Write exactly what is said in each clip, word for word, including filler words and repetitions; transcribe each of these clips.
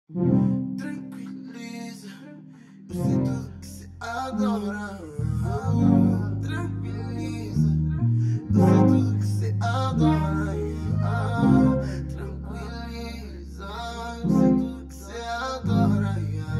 Tranquiliza, eu sei tudo que cê adora. Tranquiliza, eu sei tudo que cê adora. Tranquiliza, eu sei tudo que cê adora.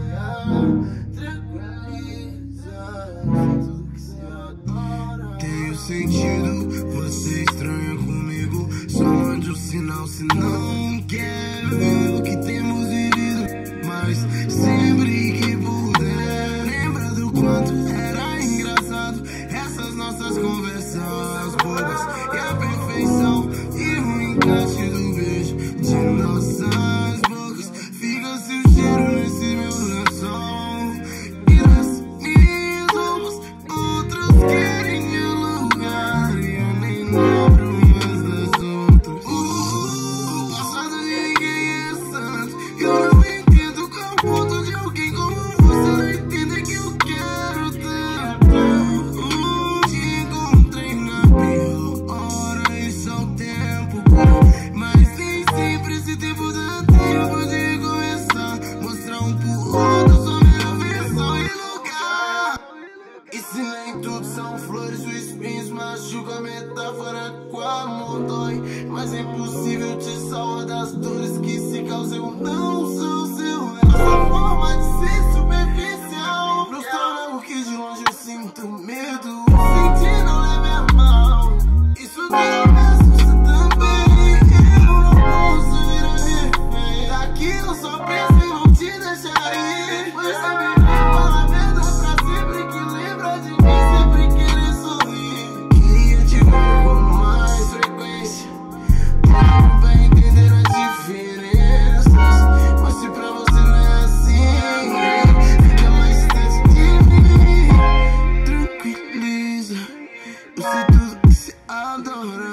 Tranquiliza, eu sei tudo que cê adora. Tenho sentido, você estranha comigo. Só mande um sinal se não quer ver o que temos vivido. Mas sempre que puder, lembra do quanto era engraçado essas nossas conversas bobas e a perfeição e o encaixe do beijo de nossas bocas. Fica seu cheiro nesse meu lençol e nas minhas roupas outros querem meu lugar e eu nem lembro mais das outras. Uh, o passado de ninguém é santo. Eu não entendo qual o ponto de alguém como você não entender que eu quero tanto. Uh, te encontrei na pior hora e só o tempo cura. Mas nem sempre esse tempo dá tempo de começar. Mostrar um pro outro só minha versão e lugar. E se nem tudo são flores, os espinhos machucam. A metáfora com amor dói, mas é impossível te salvar das dores que se causam. Eu não sou seu. Nossa forma de ser superficial frustra algo que de longe eu sinto medo. Sentir não leve a mal, isso tudo me assusta também. Eu não posso virar refém daquilo, só penso em não te deixar ir. Você me vê falar merda pra sempre que lembra de mim, sempre querer sorrir. Queria te ver com mais frequência, tempo pra entender as diferenças. Mas se pra você não é assim, fica mais distante de mim. Tranquiliza, eu sei tudo que cê adora.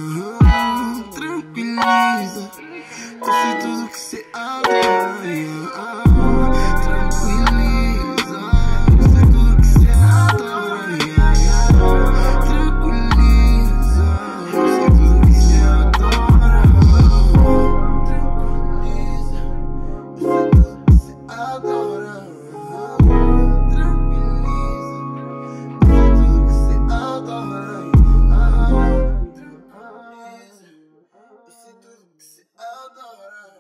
Tranquiliza, eu sei tudo que cê adora. Tranquiliza, eu sei tudo que cê adora. Tranquiliza, eu sei tudo que cê adora. Tranquiliza, eu sei tudo que cê adora. Tranquiliza, eu sei tudo que cê adora. Tranquiliza, eu sei tudo que cê adora.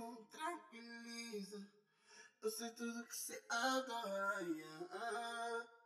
Tranquiliza, eu sei tudo que cê adora.